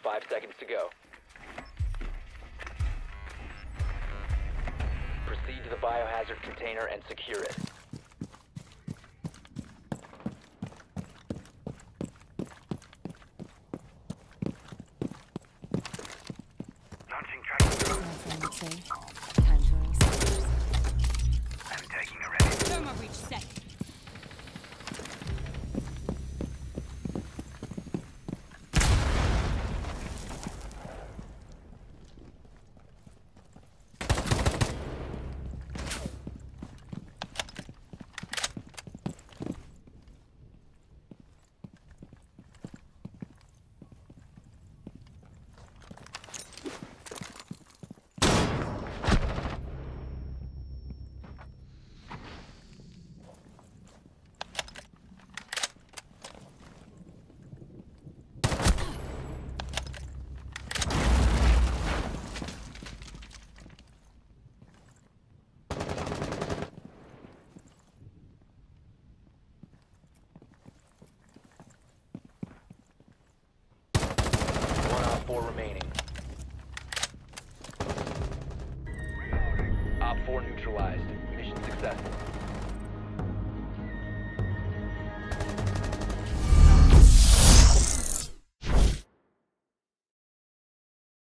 5 seconds to go. Proceed to the biohazard container and secure it. Launching tracer. I'm taking a ready. Thermal breach set. Four remaining. Op 4 neutralized. Mission successful.